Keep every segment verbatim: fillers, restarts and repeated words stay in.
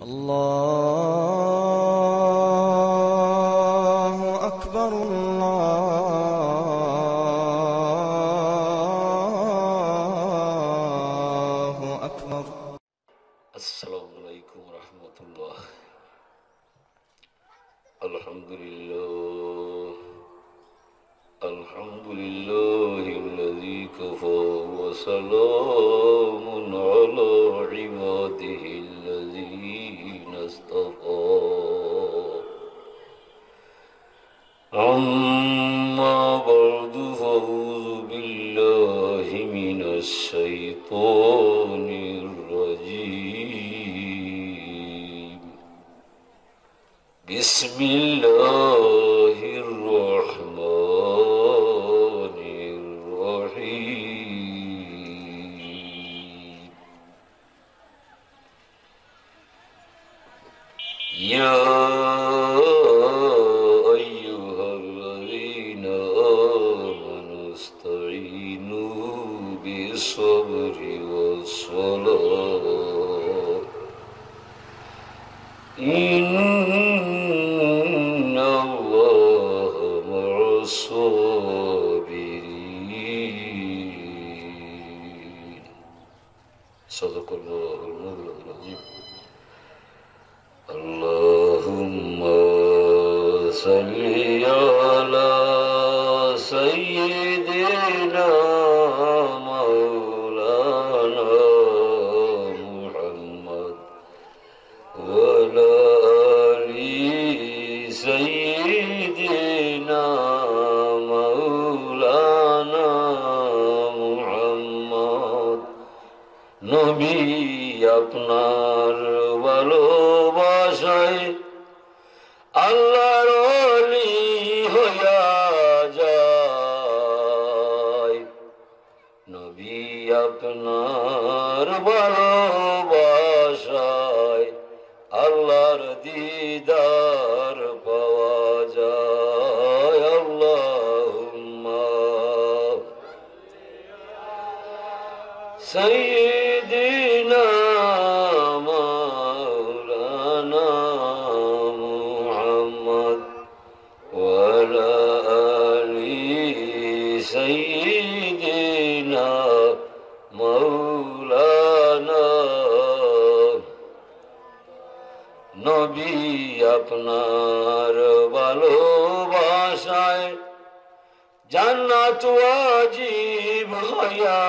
الله أكبر الله أكبر. السلام عليكم ورحمة الله. الحمد لله الحمد لله الذي كفى وسلام على عباده الذين اصطفى. أما بعد فأعوذ بالله من الشيطان الرجيم. بسم الله الرحمن الرحيم. يا أيها الذين آمنوا استعينوا بالصبر والصلاة إن الله مع الصابرين. صدق الله المولى العظيم. اللهم صل على سيدنا مولانا محمد وعلى آل سيدنا مولانا محمد. নবী আপনার ভালোবাসায় আল্লাহর ওলি হইয়া যায়। নবী আপনার ভালোবাসায় আল্লাহর দিদার পাওয়া যায়। আল্লাহুম্মা সাইয়্যিদিনা মাওলানা মুহাম্মদ ওয়া আলা আলি সাইয়্যিদিনা মাওলানা। নবী আপনার ভালোবাসায় জান্নাত ওয়াজিব হইয়া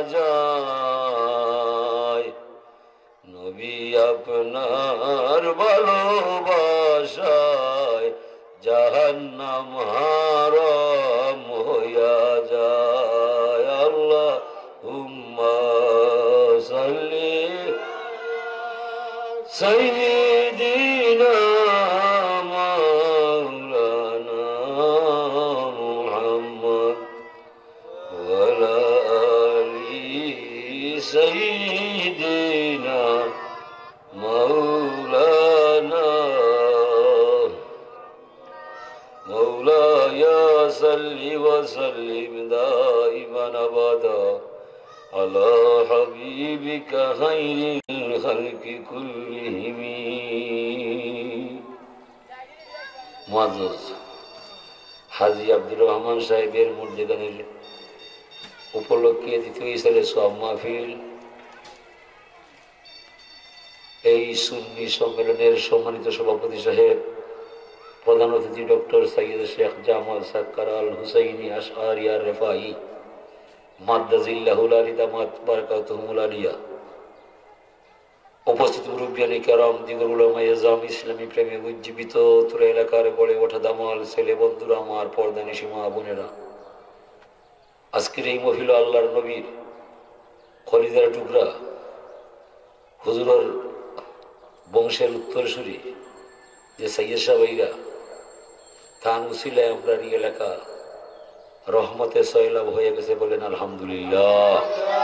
যায়। নবী আপনার ভালোবাসায় জাহান্নাম হারাম হইয়া যায়। আল্লাহুম্মা সাল্লি সাইয়্যিদিনা মাওলানা মুহাম্মদ ওয়া আলা আলি সাইয়্যিদিনা মাওলানা। مولاي صل وسلم دائما أبدا على حبيبك خير الخلق كلهم. মুআজ্জাজ হাজী আব্দুর রহমান সাহেবের মর্যাদানের উপলক্ষে দ্বিতীয় ইসালে সওয়াব মাহফিল এই সুন্নি সম্মেলনের সম্মানিত সভাপতি সাহেব, প্রধান অতিথি ডক্টর সৈয়দ শেখ জামাল সাক্কার আল হুসাইনি আশআরি আর রেফাহি মাদ্দাজিল্লাহুল আলী দামাত বারাকাতুহুল আলিয়া, উপস্থিত মুরব্বিয়ানে কেরাম, দিগর উলামা ইজাম, ইসলামী প্রেমে উজ্জীবিত তুরা এলাকার গড়ে ওঠা দামাল ছেলে বন্ধুরা, আমার পর্দানিশী মা বোনেরা, আজকের এই মহিলা আল্লাহর নবীর খলিদার টুকরা হুজুরের বংশের উত্তরসূরি যে সৈয়দ সাহেবরা, তার উসিলায় আমরা এই এলাকা রহমতে সয়লাভ হয়ে গেছে, বলেন আলহামদুলিল্লাহ।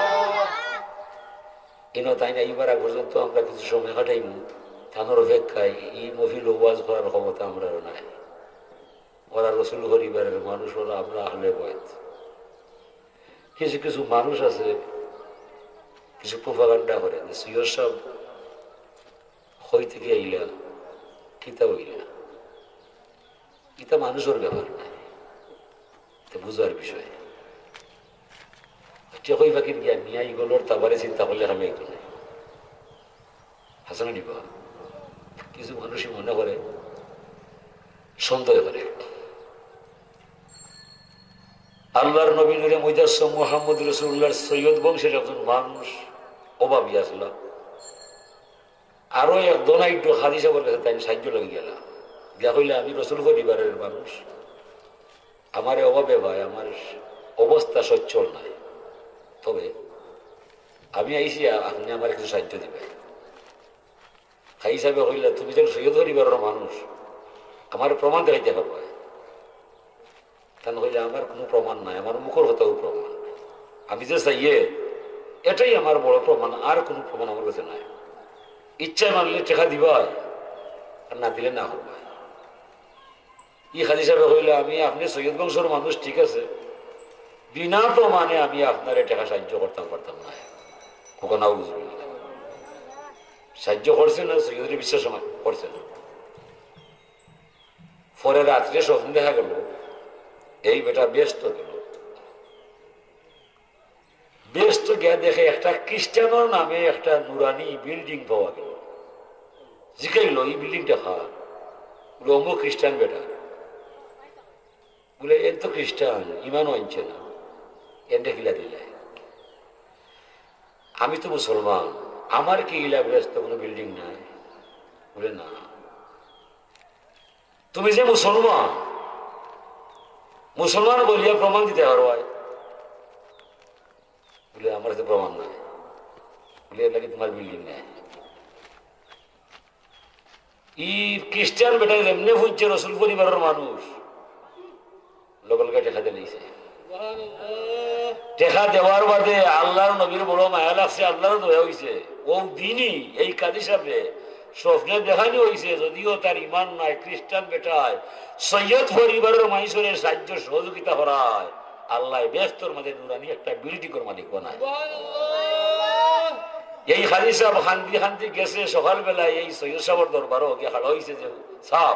ইনো তাই না এইবার পর্যন্ত আমরা কিছু সময় কাটাইব, তানোর অপেক্ষায় এই মহিল ওয়াজ করার ক্ষমতা আমরা নাই। ওরা রসুল পরিবারের মানুষ, ওরা আমরা আহলে বয়ত। কিছু কিছু মানুষ আছে কিছু প্রোপাগান্ডা করে, সৈয়দ সাহেব হই থেকে আইলা কিতা হইলা, এটা মানুষের ব্যাপার নাই, এটা বুঝার বিষয়। কই ফাঁকির জ্ঞান নিয়ে এইগুলোর তারপরে চিন্তা করলে আমি একটু নাই হাসানা নিবা। কিছু মানুষই মনে করে, সন্দেহ করে। আল্লাহর নবী নূরে মুজাসসাম মুহাম্মদ রাসূলুল্লাহর সৈয়দ বংশের একজন মানুষ অভাবী আসলো, আরো এক দোনাইট খাদিজা বলে কাছে তাই সাহায্য লেগে গেল, গিয়া হইলে আমি রসুল পরিবারের মানুষ, আমার অভাবে ভাই, আমার অবস্থা সচ্ছল নাই, তবে আমি আইসি আপনি আমার কিছু সাহায্য দিবে। খাই হিসাবে হইলে তুমি যখন সৈয়দ পরিবারের মানুষ, আমার প্রমাণ দেখাইতে পারবো। কেন হইলে আমার কোনো প্রমাণ নাই, আমার মুখের কথাও প্রমাণ, আমি যে চাইয়ে এটাই আমার বড় প্রমাণ, আর কোনো প্রমাণ আমার কাছে নাই। ইচ্ছায় মানলে টেকা দিবা, আর না দিলে না হবে। ই খাদি সাহেব হইলে আমি আপনি সৈয়দ বংশের মানুষ, ঠিক আছে, বিনা প্রমাণে আমি আপনার টাকা সাহায্য করতাম পারতাম না, কখনো বুঝবেন না। সাহায্য করছে না, সৈয়দের বিশ্বাস করছে না। পরে রাত্রে স্বপ্ন দেখা গেল এই বেটা ব্যস্ত গেল, ব্যস্ত গিয়া দেখে একটা খ্রিস্টানোর নামে একটা নুরানি বিল্ডিং পাওয়া গেল। জিজ্ঞাইল এই বিল্ডিংটা খা, বলে অমুক খ্রিস্টান বেটা, বলে এর তো খ্রিস্টান, ইমানও আনছে না, এনটা কিলা দিলে, আমি তো মুসলমান, আমার কি ইলা ব্যস্ত কোনো বিল্ডিং নাই? বলে না, তুমি যে মুসলমান, মুসলমান বলিয়া প্রমাণ দিতে পারো? বলে আমার কাছে প্রমাণ নাই। বলে এর লাগে তোমার বিল্ডিং নেই। ই খ্রিস্টান বেটা এমনি বুঝছে রসুল পরিবারের মানুষ, লোকালকে টেকা দিয়েছে। টেকা দেওয়ার বাদে আল্লাহর নবীর বড় মায়া লাগছে, আল্লাহর দয়া হয়েছে। ও দিনই এই কাজী সাহেবে স্বপ্নে দেখানি হয়েছে, যদিও তার ইমান নাই, খ্রিস্টান বেটায় সৈয়দ পরিবারের মানুষের সাহায্য সহযোগিতা করায়, আল্লাহ ব্যস্তর মাঝে নুরানি একটা বিল্ডিংয়ের মালিক বানায়। এই হাজি সাহেব খান্দি খান্দি গেছে সকালবেলায় এই সৈয়দ সাহেবের দরবারও গিয়ে খাড়া হয়েছে যে সাহেব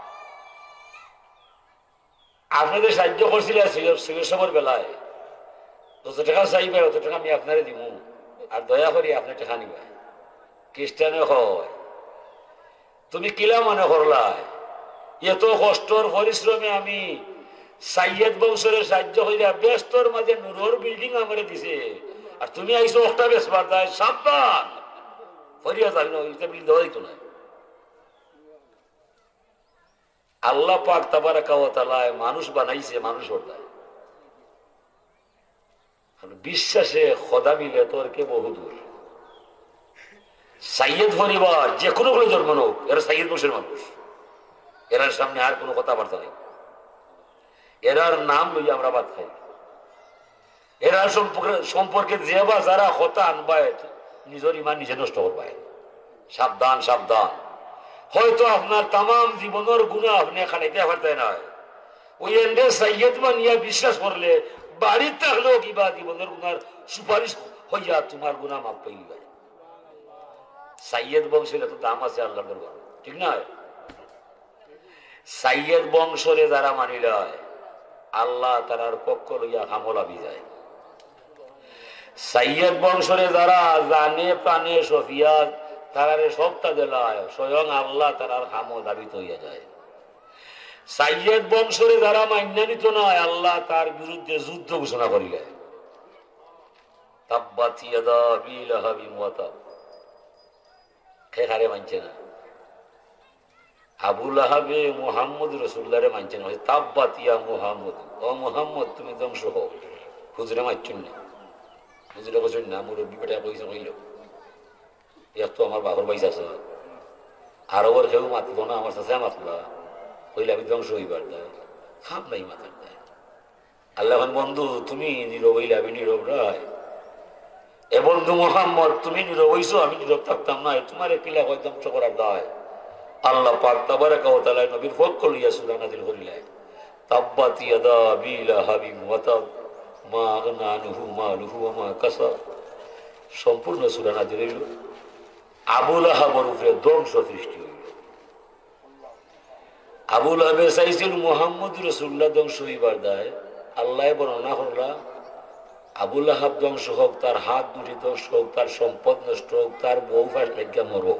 আপনাদের সাহায্য করছিল সৈয়দ সাহেবের বেলায়, যত টাকা চাইবে অত টাকা আমি আপনারে দিব, আর দয়া করি আপনার টাকা নিবা। খ্রিস্টানে হয় তুমি কিলা মনে করলাই, এত কষ্টর পরিশ্রমে আমি সাইয়েদ বংশের সাহায্য করিয়া ব্যস্তর মাঝে নুরোর বিল্ডিং আমার দিছে, আর তুমি আইসো একটা বেশ বার্তায় সাবধান ফরিয়া যাবি না, বিল্ডিং দেওয়া দিত না। আল্লাহ পাক তাবারাকা ওয়া তাআলা মানুষ বানাইছে, মানুষ ওটায় বিশ্বাসে খোদা মিলে তোর কে বহুদূর। সাইয়েদ পরিবার যে কোনো করে জন্ম হোক, এরা সাইয়েদ বংশের মানুষ, এরার সামনে আর কোনো কথাবার্তা নেই, এরার নাম লইয়া আমরা বাদ খাই। এরা সম্পর্কে যে বা যারা হতা আনবায় নিজের ইমান নিজে নষ্ট করবায়। সাবধান সাবধান, হয়তো আপনার তাম জীবনের গুণা আপনি খানাইতে পারতেন না, ওই এন্ডে সাইয়েদ বানিয়া বিশ্বাস করলে বাড়ির থাকলেও কিবা জীবনের গুণার সুপারিশ হইয়া তোমার গুণা মাপ পাইবে। সাইয়েদ বংশের এত দাম আছে আল্লাহর দরবারে, ঠিক না? সাইয়েদ বংশরে যারা মানিল আল্লাহ তারার পক্ষ লইয়া হামলা বিজায়। সাইয়েদ বংশরে যারা জানে প্রাণে সফিয়া তারারে সবটা দেলায়, স্বয়ং আল্লাহ তারার হামল দাবিত হইয়া যায়। সাইয়েদ বংশরে যারা মান্য নিত নয়, আল্লাহ তার বিরুদ্ধে যুদ্ধ ঘোষণা করিলে। তাব্বাত ইয়াদা আবি লাহাবিন ওয়া তাব, খেখারে মানছে না। আবু লাহাবে মুহাম্মদ রাসূলুল্লাহরে মানছে না, তাব্বাত ইয়া মুহাম্মদ, ও মুহাম্মদ তুমি ধ্বংস হও। হুজুরে মানছেন না, হুজুরে বলছেন না, মুরব্বী বেটা কইছে কইল এক তো আমার বাবার বাইস আছে, আরো ওর কেউ মাতলো না, আমার সাথে মাতলা হইলে আমি ধ্বংস হইবার দেয়, খাপ নাই মাথার দেয়। আল্লাহ বন্ধু তুমি নীরব হইলে আমি নীরব নয়, এ বন্ধু মুহাম্মদ তুমি নীরব হইছো, আমি নীরব থাকতাম না, তোমার কিলা হয় ধ্বংস করার দায়। আল্লাহ পাক তাবারাকা ওয়া তাআলা নবীর পক্ষ লইয়া সূরা নাযিল করিলেন, তাব্বাত ইয়াদা আবি লাহাবিন ওয়া তাব মা আগনা আনহু মালুহু ওয়া মা কাসাব। সম্পূর্ণ সূরা নাযিল হইল। আবুল আহাবের উপরে ধ্বংস সৃষ্টি হইল। আবুল আহাবে চাইছিল মুহাম্মদ রাসূলুল্লাহ ধ্বংস হইবার দায়, আল্লাহ বর্ণনা করলা আবুল আহাব ধ্বংস হোক, তার হাত দুটি ধ্বংস হোক, তার সম্পদ নষ্ট হোক, তার বউ ফাঁস লেগে মরক।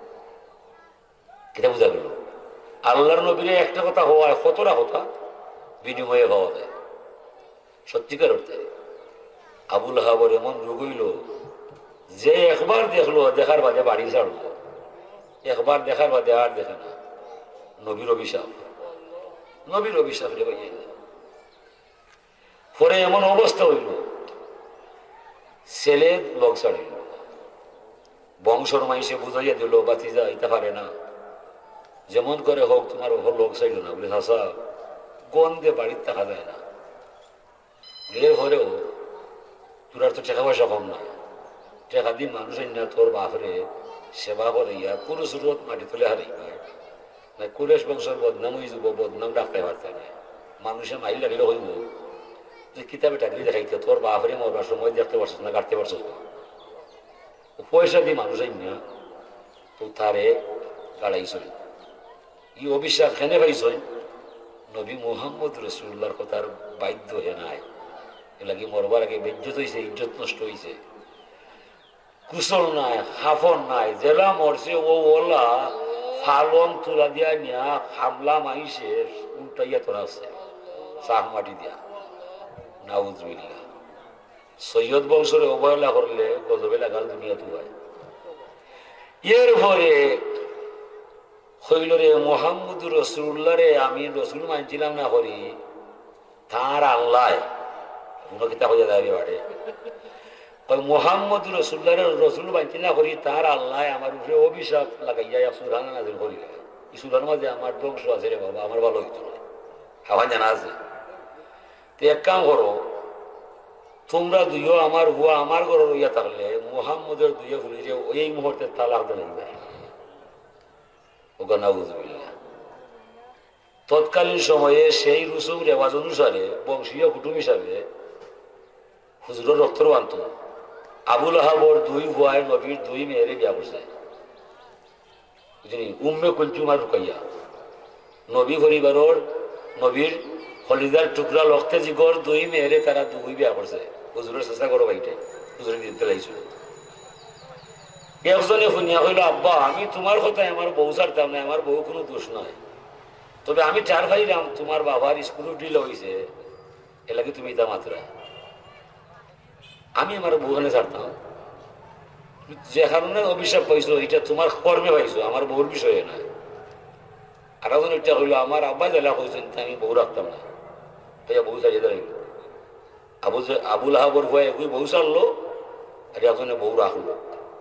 এটা বোঝা গেল আল্লাহর নবীরে একটা কথা হওয়ায় কতটা কথা বিনিময়ে হওয়া যায় সত্যিকার অর্থে। আবুল আহাবের এমন রোগ হইল যে একবার দেখলো, দেখার বাদে বাড়ি ছাড়লো, একবার দেখার বাদে আর দেখে না। নবীর অভিশাপ, নবীর অভিশাপ রে ভাই। পরে এমন অবস্থা হইল ছেলে লোক ছাড়িল, বংশর মাইসে বুঝাইয়া দিল বাতিজা ইতে পারে না, যেমন করে হোক তোমার ওপর লোক ছাড়িল না বলে হাসা গন্ধে বাড়ির দেখা যায় না। এর ঘরেও তোর আর তো টাকা পয়সা কম না, টাকা দিন মানুষ না তোর বাপরে সেবা করে ইয়া কোনো সুরত মাটি তুলে হারাইবা না। কুরেশ বংশের বদনাম হয়ে যাব, বদনাম ডাকতে পারতে না। মানুষে মাইল লাগলে হইব যে কিতাবে টাকরি দেখাইতে তোর বাপরে মরবার সময় দেখতে পারছিস না, কাটতে পারছিস না। পয়সা দিয়ে মানুষ না তো তারে গাড়াইছ। ই অবিশ্বাস খেনে পাইছ নবী মুহাম্মদ রাসূলুল্লাহর কথার বাধ্য হে নাই। এলাকি মরবার আগে বেজ্জত হয়েছে, ইজ্জত নষ্ট হয়েছে, কুশল নাই, হাফন নাই। জেলা মরছে ও ওলা ফালন তুলা দিয়া নিয়া হামলা মাইছে উল্টাইয়া তোলা আছে চাহ মাটি দিয়া। নাউজুবিল্লাহ। সৈয়দ বংশরে অবহেলা করলে গজবে লাগাল দুনিয়া তু হয়। এর পরে হইল রে মুহাম্মদ রাসূলুল্লাহ রে আমি রসুল মানছিলাম না করি, তার আল্লাহ কোনো কিতা হয়ে যাবে বাড়ে মুহাম্মদ রাসূলুল্লাহ রসুল মানছি না করি, তার আল্লাহ আমার উপরে অভিশাপ লাগাইয়া সুরান নাযিল করিলে। এই সুরার মাঝে আমার ধ্বংস আছে রে বাবা, আমার ভালো হইতো না, হাওয়া জানা আছে। তো এক কাম করো, তোমরা দুইও আমার হুয়া আমার ঘরে রইয়া থাকলে মুহাম্মদের দুইয়ে ফুলিয়ে এই মুহূর্তে তালাক দিবে। তৎকালীন সময়ে সেই রুসুম রেওয়াজ অনুসারে বংশীয় কুটুম হিসাবে হুজুরের রক্তর আনত। আবুল আহাবর দুই ভুয়ায় নবীর দুই মেয়েরে বিয়া করছে, বুঝলি, উম্মে কুলথুম আর রুকাইয়া। নবী পরিবারের নবীর হলিদার টুকরা লক্তে জিগর দুই মেয়েরে তারা দুই বিয়া করছে। হুজুরের চেষ্টা করো বাইটে হুজুরে দিতে লাগছিল। একজনে শুনিয়া হইল আব্বা আমি তোমার কথায় আমার বউ ছাড়তাম না, আমার বউ কোনো দোষ নয়, তবে আমি চার ভাইরাম তোমার বাবার স্কুল ডিল হয়েছে এলাকি তুমি তা মাত্রা আমি আমার বউখানে ছাড়তাম। যে কারণে অভিশাপ পাইছো এটা তোমার কর্মে পাইছো, আমার বউর বিষয়ে নয়। আর একজন এটা হইলো আমার আব্বা জেলা হয়েছেন আমি বউ রাখতাম না, তাই বউ ছাড়িয়ে দাঁড়াইল। আবু আবুল আহাবর ভয়ে একই বউ ছাড়লো আর একজনে বউ রাখলো।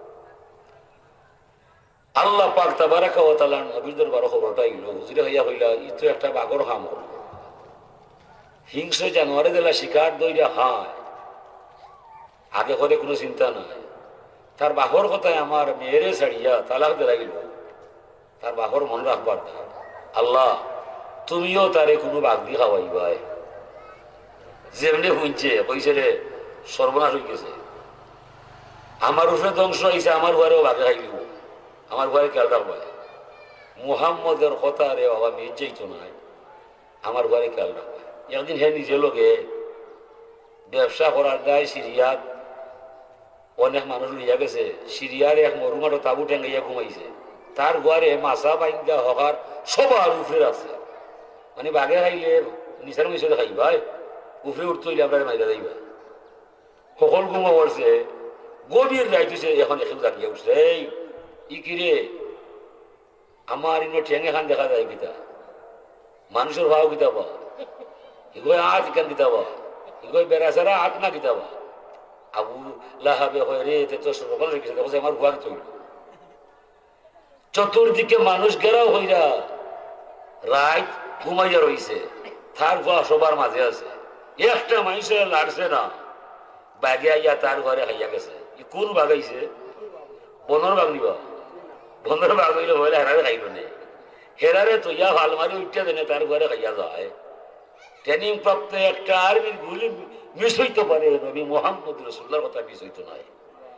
আল্লাহ পাক তাবারাকা ওয়া তাআলা নবীর দরবারে খবরটা আইলো, হুজুরে হইয়া হইলা ই তো একটা বাগর খাম হল, হিংস্র জানোয়ারে দিলা শিকার দইরা হায়, আগে করে কোনো চিন্তা নাই। তার বাঘর কথায় আমার মেয়েরে ছাড়িয়া তালাক দিলাইল, তার বাঘর মনে রাখবার না। আল্লাহ তুমিও তারে কোনো বাঘ দিয়ে খাওয়াইবাই। যেমনি শুনছে কইছে রে সর্বনাশ হয়ে গেছে, আমার উপরে ধ্বংস হয়েছে, আমার ঘরেও বাঘে খাইব, আমার ঘরে খেয়াল রাখবা। মুহাম্মদের কথা রে বাবা মির্জাই তো নাই, আমার ঘরে খেয়াল রাখবা। একদিন হে নিজে লোকে ব্যবসা করার দায় সিরিয়াত অনেক মানুষ লইয়া গেছে, সিরিয়ার এক মরুমাটো তাবু টেঙ্গাইয়া ঘুমাইছে, তার ঘরে মাছা বাইঙ্গা হকার সবার উপরে আছে। মানে বাঘে খাইলে নিচার মিশরে খাইবা, উপরে উঠতে হইলে আপনার মাইরা যাইবা। সকল ঘুমা পড়ছে, গভীর যাইতেছে, এখন এখন দাঁড়িয়ে উঠছে, এই ই কিরে আমার ইনো ঠেঙে খান দেখা যায় কিতা, মানুষের ভাও কিতাবা, ইগোয় আজ কেন কিতাবা, ইগোয় বেড়াছাড়া আট না কিতাবা। আবু লাহাবে হয় রে তো সকাল রেখেছে, দেখো আমার ঘুয়ার তৈরি। চতুর্দিকে মানুষ গেরাও হইরা রাত ঘুমাইয়া রইছে, তার ঘুয়া সবার মাঝে আছে, একটা মানুষের লাড়ছে না, বাঘে আইয়া তার ঘরে খাইয়া গেছে। কোন বাগাইছে? বনর বাঘ নিবা, বনর বাঘ হইলে হইলে হেরারে খাইল নে, হেরারে তো ইয়া ভাল মারি উঠতে দেনে তার ঘরে খাইয়া যায়। ট্রেনিং প্রাপ্ত একটা আর্মির গুলি মিস হইতে পারে, নবী মুহাম্মদ রাসূলুল্লাহর কথা মিস হইতো নাই।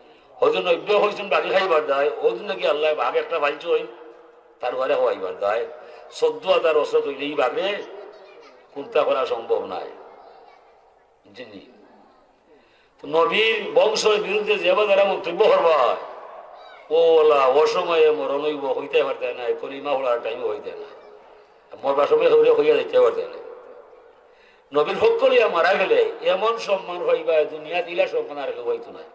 হয়তো নব্য হয়েছেন বাকি খাইবার দেয় ওই জন্য কি আল্লাহ বাঘ একটা ফাইলছ হই তার ঘরে হওয়াইবার দেয় চোদ্দ হাজার অস্ত্র তৈরি এই বাঘে কোনটা করা সম্ভব নয় বুঝলি। নবীর বংশের বিরুদ্ধে যে যারা মন্তব্য করবা ওলা অসময়ে মরণ হইব হইতে পারতে না কলিমা হওয়ার টাইম হইতে না মরবার সময় হইলে হইয়া যাইতে পারতে না। নবীর ভোগ করিয়া মারা গেলে এমন সম্মান হইবা দুনিয়া দিলা সম্মান আর কেউ হইতো না।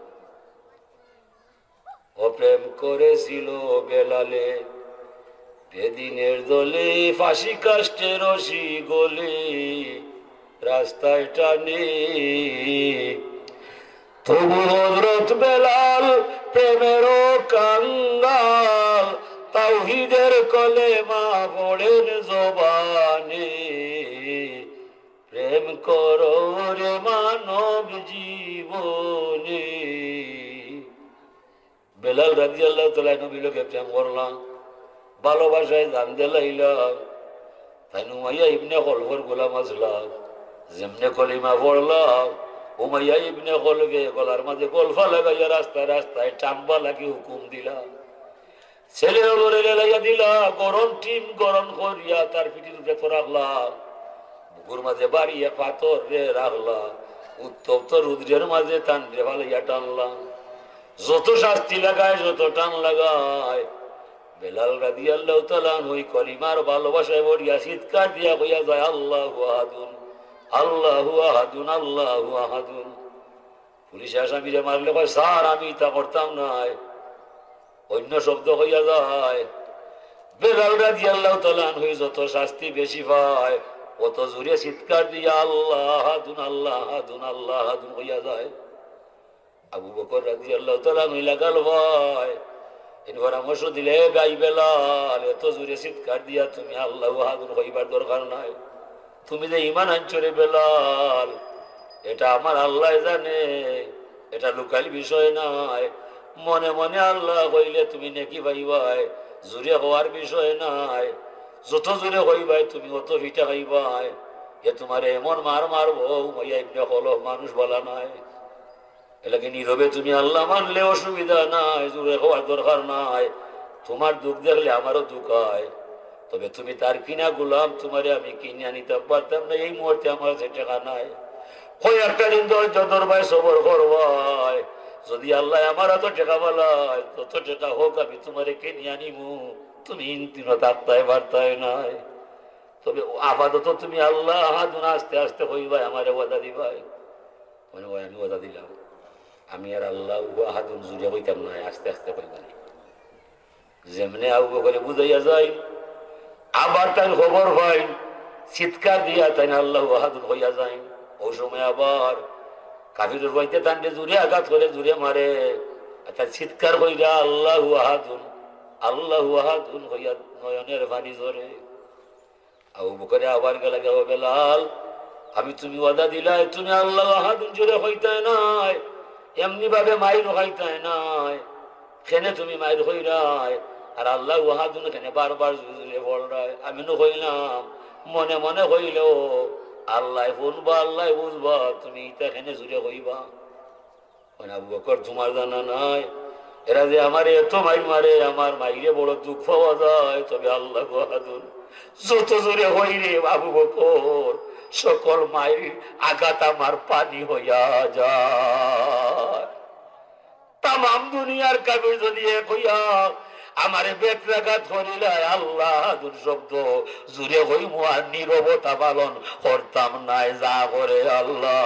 অপ্রেম করেছিল বেলালে বেদিনের দলে ফাঁসি কাষ্টে রশি গলে রাস্তায় টানে তবু হযরত বেলাল প্রেমেরও কাঙ্গাল তাওহীদের কলেমা পড়েন জবানে প্রেম করো রে মানব জীবনে। বেলাল রাদিয়াল্লাহু তাআলা নবীর লোকে প্রেম করলাম ভালোবাসায় জান দিলাইলাম তাই উমাইয়া ইবনে খলফের গোলাম আসলাম যেমনে কলিমা পড়লাম উমাইয়া ইবনে খলফে গলার মাঝে গলফা লাগাইয়া রাস্তায় রাস্তায় টানবা লাগি হুকুম দিলা ছেলে ওরে লাগাইয়া দিলা গরম টিম গরম করিয়া তার পিঠির উপরে তো রাখলাম বুকুর মাঝে বাড়িয়া পাথর রে রাখলা উত্তপ্ত রুদ্রের মাঝে টান রে ভালাইয়া টানলাম যত শাস্তি লাগায় যত টান লাগায় বেলাল রাদিয়াল্লাহু তাআলা ওই কলিমার ভালোবাসায় বড়িয়া চিৎকার দিয়া কইয়া যায় আল্লাহু আহাদুন আল্লাহু আহাদুন আল্লাহু আহাদুন। পুলিশ আসামিরে মারলে কয় স্যার আমি তা করতাম নাই অন্য শব্দ হইয়া যায়। বেলাল রাদিয়াল্লাহু তাআলা ওই যত শাস্তি বেশি পায় অত জোরে চিৎকার দিয়া আল্লাহ আহাদুন আল্লাহ আহাদুন আল্লাহ আহাদুন হইয়া যায়। আবু বকর রাদিয়াল্লাহু তাআলা ওই লাগাল ভাই এর পরামর্শ দিলে গাই বেলাল এত জোরে চিৎকার দিয়া তুমি আল্লাহু আহাদুন হইবার দরকার নাই তুমি যে ঈমান আনছো রে বেলাল এটা আমার আল্লাহ জানে এটা লোকাল বিষয় নাই মনে মনে আল্লাহ কইলে তুমি নেকি পাইবাই জোরে হওয়ার বিষয় নাই যত জোরে হইবাই তুমি অত ভিটা খাইবাই এ তোমার এমন মার মারবো উমাইয়া ইবনে খলফ মানুষ বলা নাই এলাকে নীরবে তুমি আল্লাহ মানলে অসুবিধা নাই জোরে হওয়ার দরকার নাই তোমার দুঃখ দেখলে আমারও দুঃখ হয় তবে তুমি তার কিনা গোলাম তোমারে আমি কিনে নিতে পারতাম না এই মুহূর্তে আমার সে টাকা নাই কই একটা দিন ধৈর্য ধরবাই সবর করবাই যদি আল্লাহ আমার এত টাকা বলায় তত টাকা হোক আমি তোমারে কিনে আনিমু তুমি ইনতিনো তাত্তায় বার্তায় নাই তবে আপাতত তুমি আল্লাহ আহাদুন আস্তে আস্তে হইবাই আমারে ওয়াদা দিবাই মনে হয় আমি ওয়াদা দিলাম আমি আর আল্লাহ আহাদুন জুড়ে হইতাম না আস্তে আস্তে হইবানি যেমনে আবু বকরে বুঝাইয়া যায় আবার তাই খবর হয় চিৎকার দিয়া তাই আল্লাহ আহাদুন হইয়া যায় ওই সময় আবার কাফিরের হইতে তান্ডে জুড়ে আঘাত করে জুড়ে মারে তার চিৎকার হইয়া আল্লাহ আহাদুন আল্লাহ আহাদুন হইয়া নয়নের পানি ঝরে। আবু বকরে আবার গেলা গেল বেলাল আমি তুমি ওয়াদা দিলাই তুমি আল্লাহ আহাদুন জুড়ে হইতে নাই এমনি ভাবে মাইর হইতে নাই খেনে তুমি মাইর হই নাই আর আল্লাহ আহাদুন খেনে বারবার জুড়ে বল রায় আমি নো হইলাম মনে মনে হইলেও আল্লাহ শুনবা আল্লাহ বুঝবা তুমি ইটা খেনে জুড়ে হইবা। আবু বকর তোমার জানা নাই এরা যে আমার এত মাইর মারে আমার মাইরে বড় দুঃখ পাওয়া যায় তবে আল্লাহ আহাদুন যত জোরে হই রে আবু বকর সকল মাইর আঘাত আমার পানি হইয়া যায়। তাম দুনিয়ার কাবির যদি এক হইয়া আমারে বেত্রাঘাত করিলাই আল্লাহ আহাদুন শব্দ জুড়ে হইম আর নীরবতা পালন করতাম নাই যা করে আল্লাহ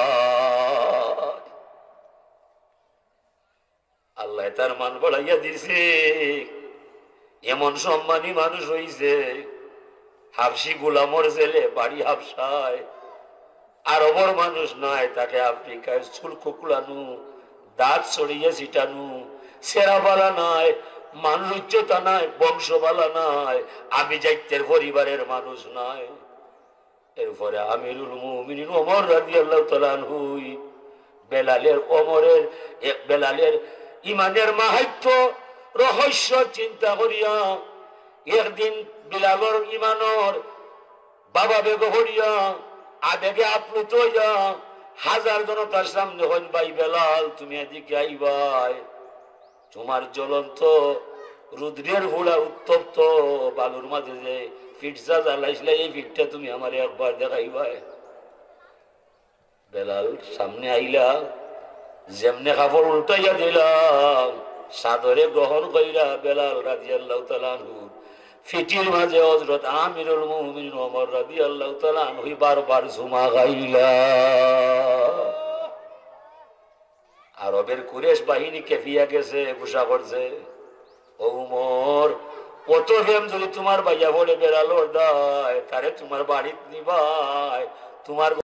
আল্লাহ তার মান বাড়াইয়া দিছে এমন সম্মানী মানুষ হইছে হাফসি গোলামর ছেলে বাড়ি হাফসায় আরবর মানুষ নাই তাকে আফ্রিকায় চুল কুকুলানু দাঁত ছড়িয়ে ছিটানু সেরা বালা নাই মানুষ উচ্চতা নাই বংশ বালা নাই আমি যাইতের পরিবারের মানুষ নাই। এরপরে আমিরুল মুমিনিন ওমর রাদিয়াল্লাহু তাআলা আনহু বেলালের ওমরের বেলালের ইমানের মাহাত্ম্য রহস্য চিন্তা করিয়া একদিন বিলালর ইমানর বাবা বেগ হরিয়া আবেগে আপ্লুত হইয়া হাজার জনতার সামনে হইন ভাই বেলাল তুমি এদিকে আইবাই তোমার জ্বলন্ত রুদ্রের হুড়া উত্তপ্ত বালুর মাঝে যে ফিটসা জ্বালাইছিলে এই ফিটটা তুমি আমার একবার দেখাইবাই। বেলাল সামনে আইলা, যেমনে কাপড় উল্টাইয়া দিলাম সাদরে গ্রহণ কইরা বেলাল রাদিয়াল্লাহু তাআলা আনহু ফিটির মাঝে হযরত আমিরুল মুমিনিন ওমর রাদিয়াল্লাহু তাআলা আনহু বারবার ঝুমা গাইলা। আরবের কুরেশ বাহিনী কেফিয়া গেছে, গুসা করছে, ও উমর কত হেম যদি তোমার ভাইয়া বলে বেড়ালোর দায় তারে তোমার বাড়িতে নিবাই, তোমার